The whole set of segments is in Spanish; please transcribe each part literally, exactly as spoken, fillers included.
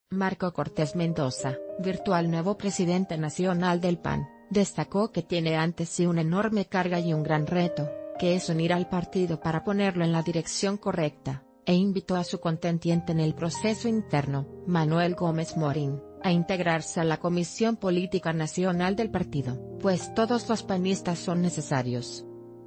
Marco Cortés Mendoza, virtual nuevo presidente nacional del P A N, destacó que tiene ante sí una enorme carga y un gran reto, que es unir al partido para ponerlo en la dirección correcta, e invitó a su contendiente en el proceso interno, Manuel Gómez Morín, a integrarse a la Comisión Política Nacional del partido, pues todos los panistas son necesarios.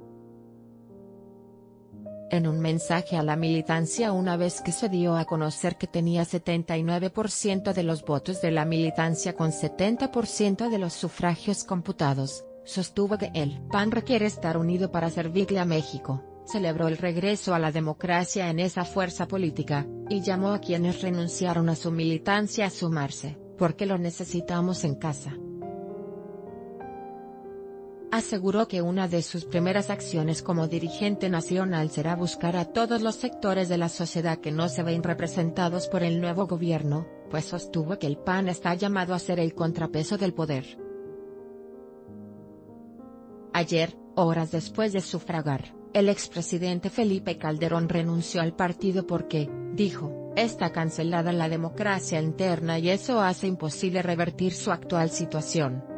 En un mensaje a la militancia una vez que se dio a conocer que tenía setenta y nueve por ciento de los votos de la militancia con setenta por ciento de los sufragios computados, sostuvo que el P A N requiere estar unido para servirle a México, celebró el regreso a la democracia en esa fuerza política, y llamó a quienes renunciaron a su militancia a sumarse, porque lo necesitamos en casa. Aseguró que una de sus primeras acciones como dirigente nacional será buscar a todos los sectores de la sociedad que no se ven representados por el nuevo gobierno, pues sostuvo que el P A N está llamado a ser el contrapeso del poder. Ayer, horas después de sufragar, el expresidente Felipe Calderón renunció al partido porque, dijo, está cancelada la democracia interna y eso hace imposible revertir su actual situación.